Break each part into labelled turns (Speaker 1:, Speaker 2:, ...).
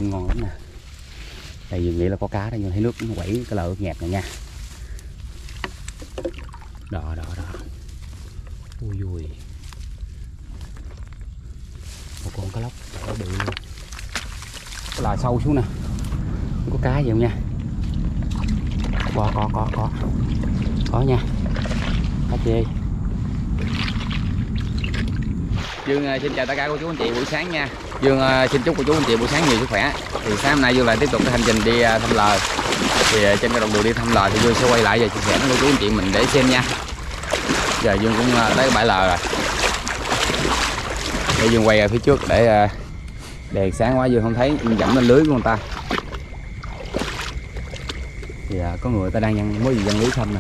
Speaker 1: cũng ngon lắm nè. Đây Dương nghĩ là có cá đây, nhưng thấy nước nó quẩy cái lợ nhạt này nha. Đó. Ui ui. Một con cá lóc đỏ bự luôn. Cái là sâu xuống nè. Không có cá gì không nha. Có nha. Cá chê. Dương xin chào tất cả cô chú anh chị buổi sáng nha. Dương xin chúc cô chú anh chị buổi sáng nhiều sức khỏe. Thì sáng hôm nay Dương lại tiếp tục cái hành trình đi thăm lờ. Thì trên cái đoạn đường đi thăm lờ thì Dương sẽ quay lại và chia sẻ với cô chú anh chị mình để xem nha. Giờ Dương cũng tới cái bãi lờ rồi. Để Dương quay ở phía trước để đèn sáng quá Dương không thấy, Dương dẫm lên lưới của người ta. Thì có người ta đang mới dăng lưới xong nè.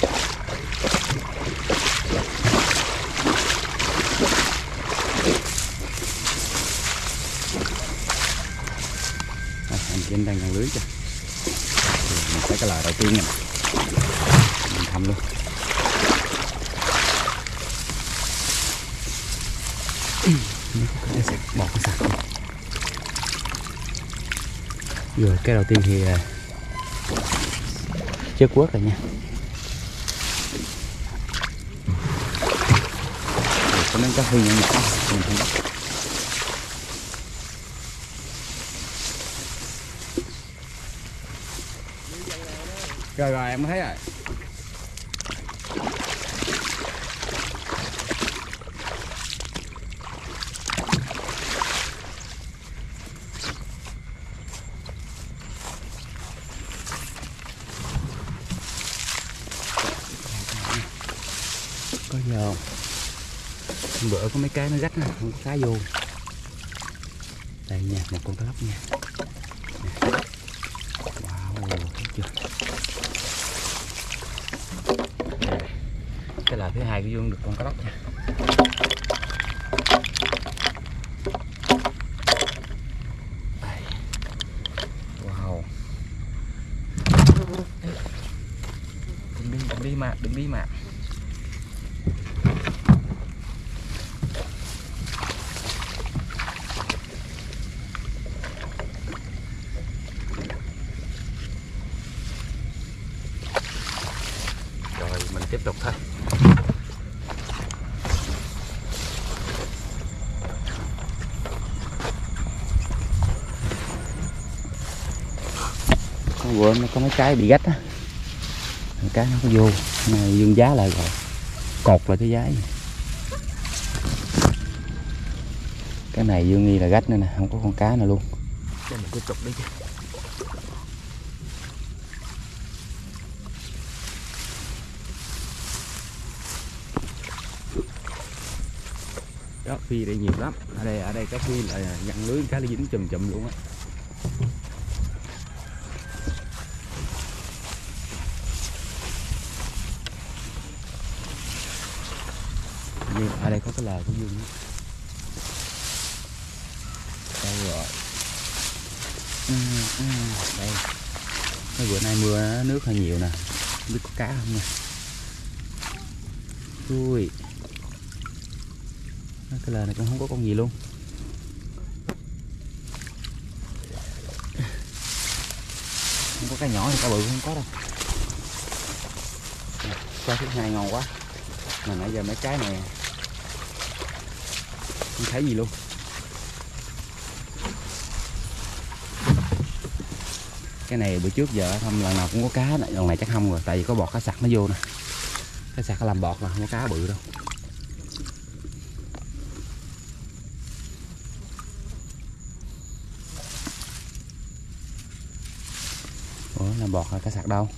Speaker 1: Anh chị đang dăng lưới cho. Mình thấy cái lờ đầu tiên nè. Mình thăm luôn. Bỏ cái sạc. Rồi cái đầu tiên thì chết quất rồi nha. Có mấy cá phi nhỏ nhỏ mình không bắt. Rồi em thấy rồi. Có giờ không? Hôm bữa có mấy cái nó rách nè, không có cá vô. Đây nha, một con cá lóc nha. Wow, thấy chưa? Cái là thứ hai của Dương được con cá lóc nha. Đây. Wow. Đừng đi mà. Rồi mình tiếp tục thôi. Con vừa nó có mấy cái bị gách á. Cái nó có vô, này Dương giá lại rồi. Cột lại cái giá. Cái này Dương nghi là gách nữa nè, không có con cá nào luôn. Để mình tiếp tục đi chứ. Đó, phi đây nhiều lắm. Ở đây cá phi là dặn lưới cá dính chùm luôn á. Ở đây có cái lờ của Dương. Đây rồi. Đây. Mấy bữa nay mưa nước hơi nhiều nè. Không biết có cá không nha. Ui. Cái lờ này cũng không có con gì luôn. Không có cá nhỏ thì cá bự không có đâu. Cá thứ hai ngon quá. Mà nãy giờ mấy cái này không thấy gì luôn. Cái này bữa trước giờ không lần nào cũng có cá, lần này chắc không rồi, tại vì có bọt cá sặc nó vô nè. Cá sặc nó làm bọt mà không có cá bự đâu. Ủa làm bọt là cá sặc đâu?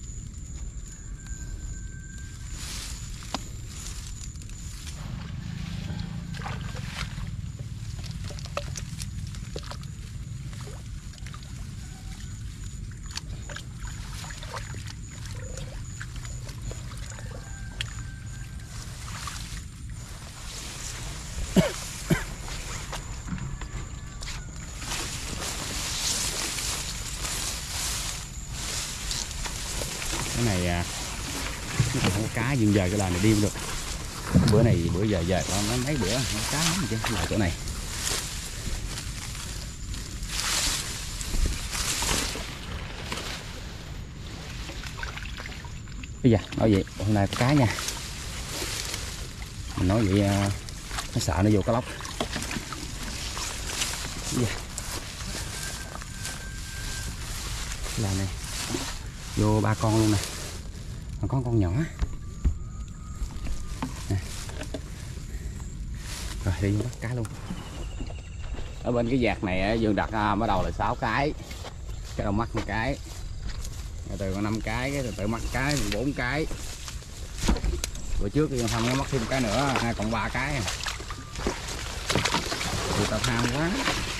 Speaker 1: Cái này nó không có cá, dừng giờ cái là này đi không được. Bữa này bữa giờ nó mấy bữa không có cá lắm chứ, là chỗ này. bây giờ nói vậy hôm nay có cá nha, mình nói vậy nó sợ nó vô cá lóc. Là này vô 3 con luôn nè, còn có con nhỏ nè. Rồi đi vô bắt cá luôn. Ở bên cái vạt này Dương đặt bắt đầu là 6 cái đầu mắc một cái, từ còn 5 cái từ từ mắc cái 4 cái. Bữa trước thì không có mắc thêm cái nữa, còn 3 cái. Tụi tao tham quá.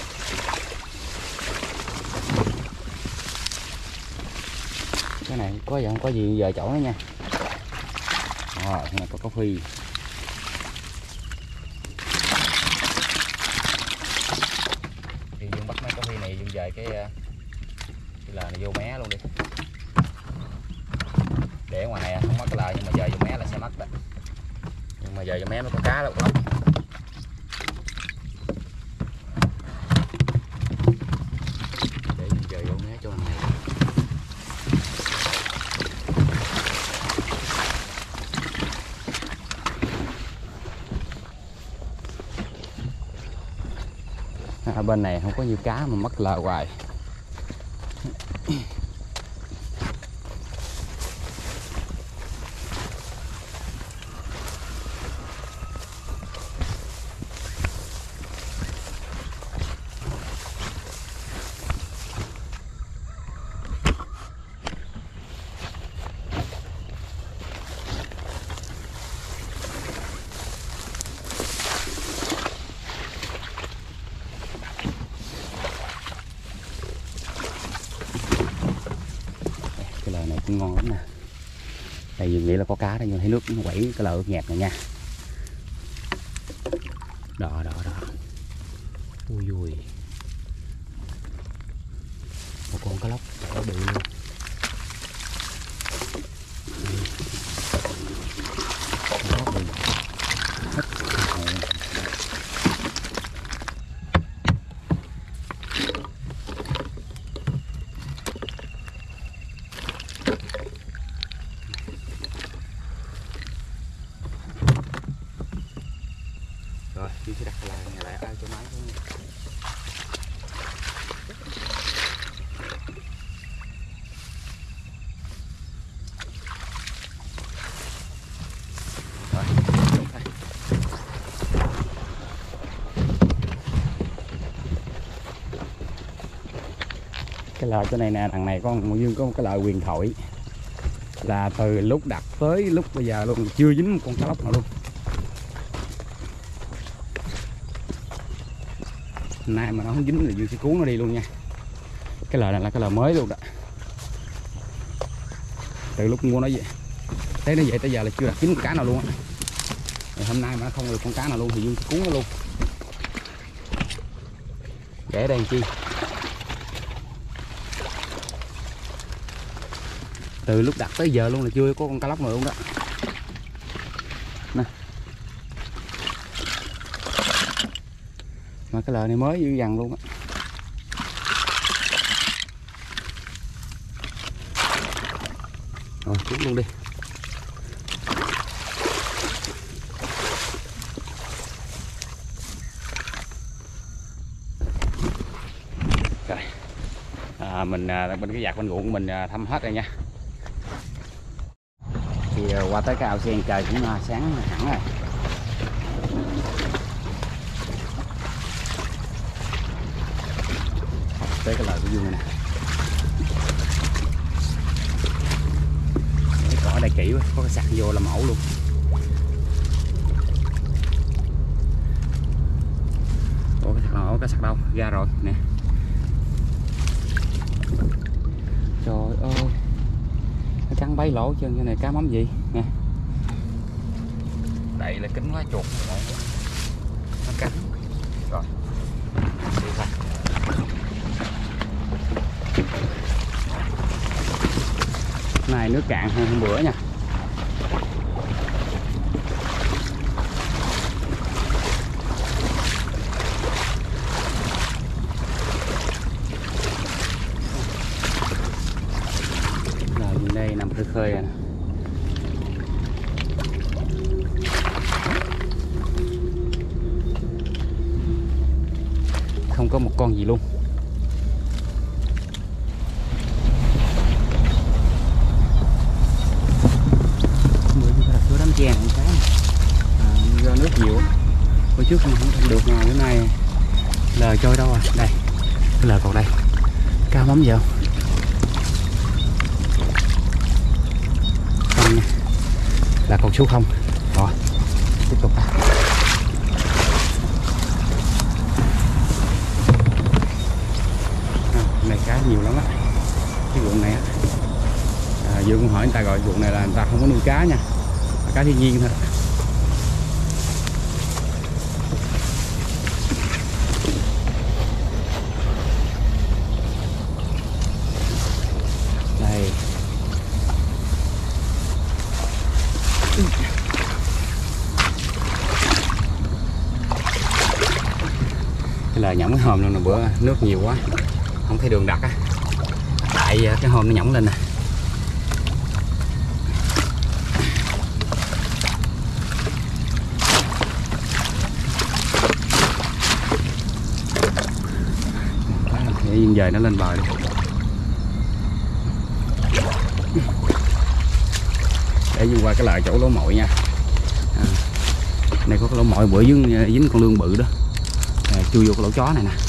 Speaker 1: Cái này có giờ không có gì giờ chỗ đó nha. Rồi này có phi. Thì Dương bắt mấy phi này Dương về cái là này vô mé luôn đi. Để ngoài này không mất cái lời, nhưng mà giờ vô mé là sẽ mất đó. Nhưng mà giờ vô mé nó có cá đâu lắm. Để giờ vô mé cho này. Bên này không có nhiều cá mà mất lời hoài. Cũng ngon lắm nè. Đây nghĩ là có cá đây, nhưng thấy nước nó quẩy cái lợ nhạt này nha. Đó. Ui ui. Một con cá lóc có bự luôn. Rồi, chị sẽ đặt lại cho máy thôi. Cái lờ chỗ này nè, thằng này con Dương có cái lờ huyền thoại là từ lúc đặt tới lúc bây giờ luôn chưa dính một con cá lóc nào luôn. Nay mà nó không dính là Dương sẽ cuốn nó đi luôn nha. Cái lờ này là cái lờ mới luôn đó, từ lúc mua nó vậy tới nó vậy tới giờ là chưa đặt dính một cá nào luôn á. Hôm nay mà nó không được con cá nào luôn thì Dương sẽ cuốn nó luôn. Để đây làm chi, từ lúc đặt tới giờ luôn là chưa có con cá lóc nào luôn đó nè. Mà cái lờ này mới dữ dằn luôn á. Rồi cuốn luôn đi. Rồi mình bên cái vạt bên ruộng mình thăm hết rồi nha. Thì qua tới cái ao sen trời cũng sáng hẳn rồi. Tới cái lời của Dương này nè. Cái cỏ đây kỹ quá, có cái sạc vô làm mẫu luôn. Ủa cái sạc nào, cái sạc đâu? Ra rồi nè. Trời ơi, nó trắng bay lỗ chân như này, cá mắm gì nè. Đây là kính quá chuột nó cắn rồi. Này nước cạn hơn hôm bữa nha. Rồi đây nằm khơi khơi nè. có một con gì luôn. Đám chè con cá do nước nhiều. Bữa trước không thành được mà bữa nay lời trôi đâu à. Đây cái lời còn đây, cao mắm giờ không nha, là còn số không. Rồi tiếp tục ta. Này cá nhiều lắm á, cái ruộng này á. Dương cũng hỏi người ta gọi ruộng này là người ta không có nuôi cá nha, cá thiên nhiên thôi. Đây cái lời nhỏng cái hòm luôn nè, bữa nước nhiều quá không thấy đường đặt á, tại cái hòm nó nhỏng lên nè. Để dừng dời nó lên bờ đi. Để dừng qua cái lại chỗ lỗ mội nha. Này có cái lỗ mội bữa dính con lươn bự đó, chui vô cái lỗ chó này nè.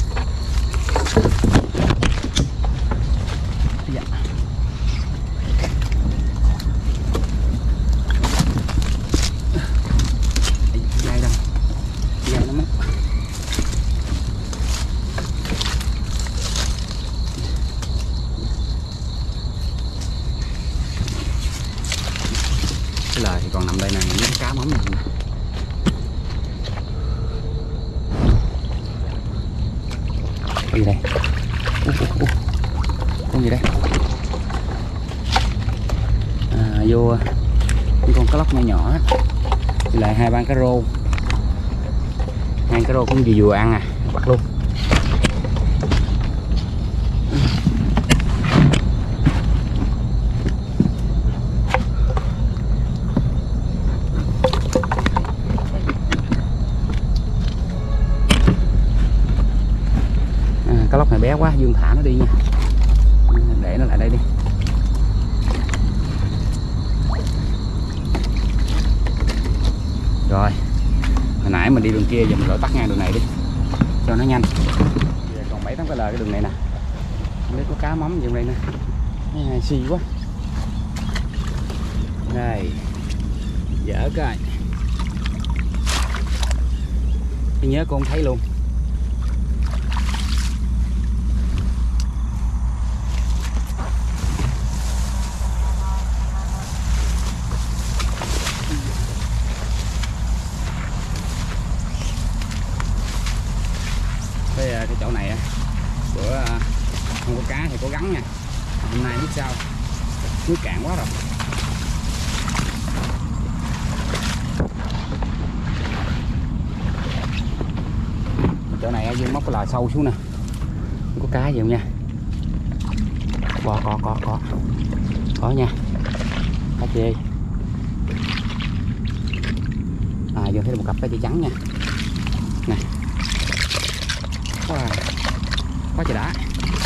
Speaker 1: Cái lời thì còn nằm đây nè, những cá mắm này. Gì đây? Con gì đây? Vô những con cá lóc nhỏ nhỏ á. Là hai ban cá rô. Hai cá rô cũng vừa ăn à, bắt luôn. Cá lóc này bé quá, Dương thả nó đi nha, để nó lại đây đi. Rồi hồi nãy mình đi đường kia, giờ mình lội tắt ngang đường này đi cho nó nhanh. Giờ còn 7-8 cái lời cái đường này nè, không biết có cá mắm gì trong đây nè, cái xì quá. Đây dở coi, tôi nhớ con thấy luôn. Cái chỗ này bữa không có cá thì cố gắng nha, hôm nay biết sao nước cạn quá rồi. Chỗ này Dương móc cái lò sâu xuống nè, không có cá gì không nha. Có nha, cá chê. Dương thấy một cặp cá chê trắng nha. Nè, quá trời đã.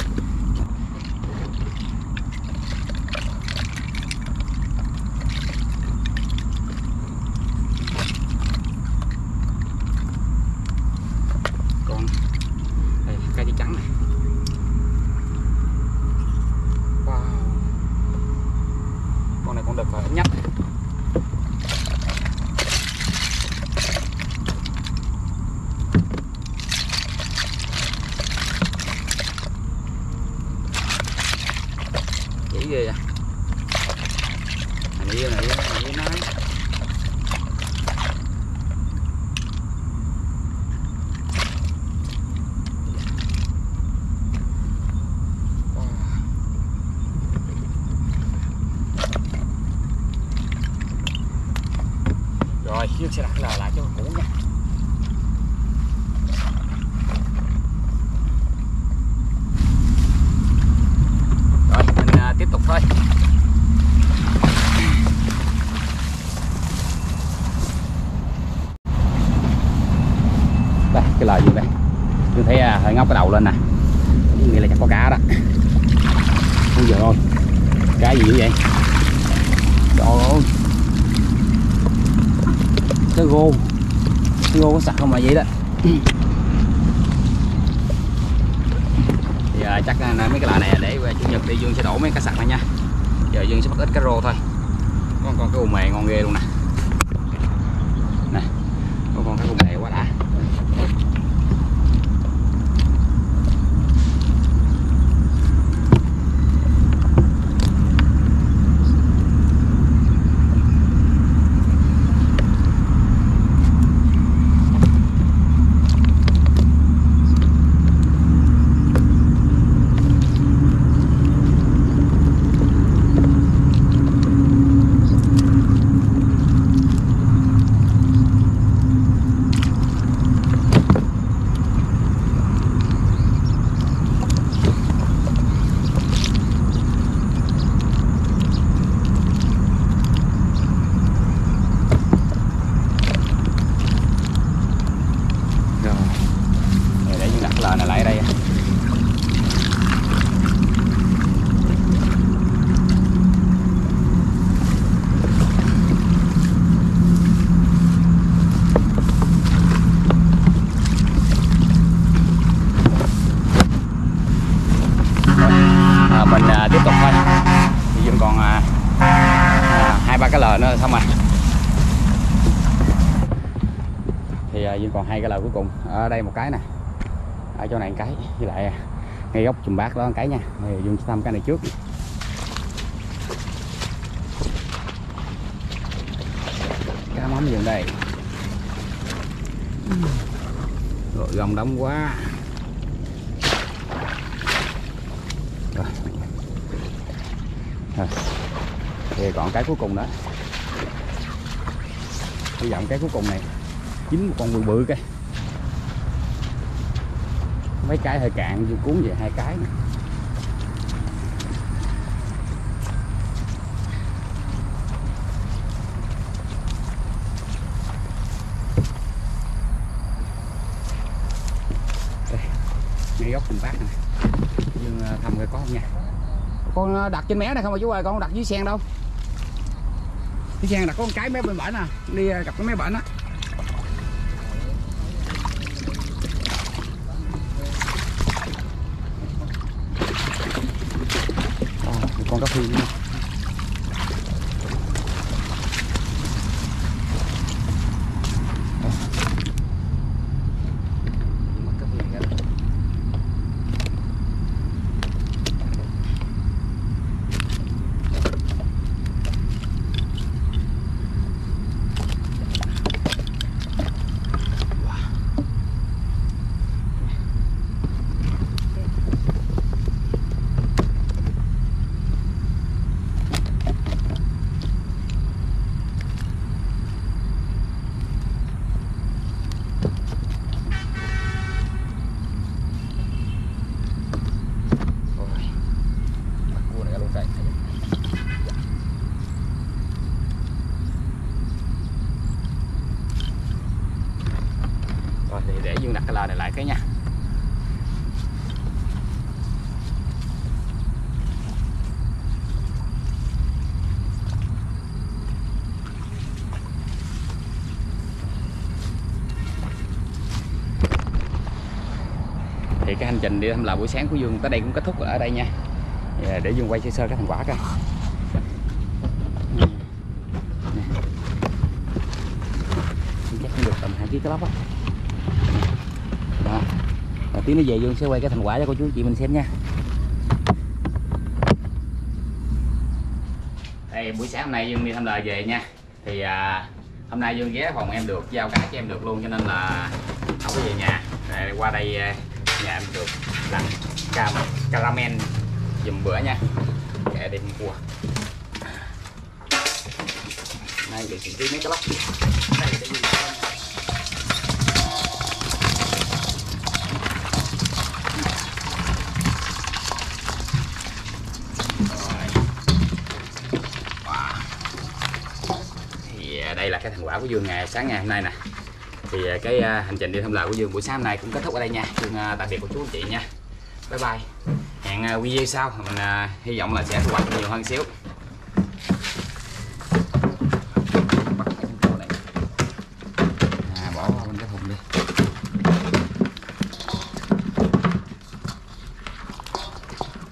Speaker 1: Con đây cá chê trắng này. Wow, con này con đực rồi, nhách. Ghê à. Này nói. Rồi, Dương sẽ đặt lờ lại cho cũ nha. Rồi, mình tiếp tục thôi. Đây, cái lời gì đây? Dương thấy hơi ngốc cái đầu lên nè, nghĩa là chắc có cá đó. Ôi giời ơi, cá gì vậy? Trời ơi, cái gô có sặc không mà vậy đó. Giờ chắc là mấy cái loại này để chủ nhật đi Dương sẽ đổ mấy cá sặc này nha. Giờ Dương sẽ bắt ít cá rô thôi. Có con cái ù mề ngon ghê luôn nè. Nè, có con cái ù mề quá đã. Mình tiếp tục thôi, thì Dương còn 2-3 cái lờ nữa xong rồi. Thì Dương còn 2 cái lờ cuối cùng. Ở đây một cái nè, ở chỗ này một cái, với lại ngay góc chùm bát đó một cái nha. Thì Dương sẽ thăm cái này trước. Cá mắm Dương đây. Rồi gồng đóng quá. Rồi. Thì còn cái cuối cùng đó, hy vọng cái cuối cùng này chín một con bự bự cái, mấy cái hơi cạn vừa cuốn về 2 cái nữa. Đây, ngay góc chùm bát này Dương thăm coi có không nha. Con đặt trên mé này không mà chú ơi, con không đặt dưới sen đâu. Dưới sen đặt có một cái mé bên bển nè, đi gặp cái mé bển á. Con cá phi nữa. Rồi thì để Dương đặt cái lờ này lại cái nha. Thì cái hành trình đi thăm lờ buổi sáng của Dương tới đây cũng kết thúc ở đây nha. Để Dương quay sơ sơ cái thành quả coi. Chắc cũng được tầm 2 kg cá lóc á. Đó. Rồi tí nữa về Dương sẽ quay cái thành quả cho cô chú chị mình xem nha. Đây buổi sáng hôm nay Dương đi thăm lờ về nha. Thì hôm nay Dương ghé phòng em được, giao cá cho em được luôn, cho nên là không có về nhà. Rồi, qua đây nhà em được làm caramel dùm bữa nha. Để đem cua. Đây để xử lý mấy cái lóc. Đây để dùng. Đây là cái thành quả của Dương ngày sáng ngày hôm nay nè. Thì cái hành trình đi thăm lời của Dương buổi sáng hôm nay cũng kết thúc ở đây nha. Dương tạm biệt cô chú anh chị nha. Bye bye. Hẹn video sau mình hy vọng là sẽ thu hoạch nhiều hơn xíu.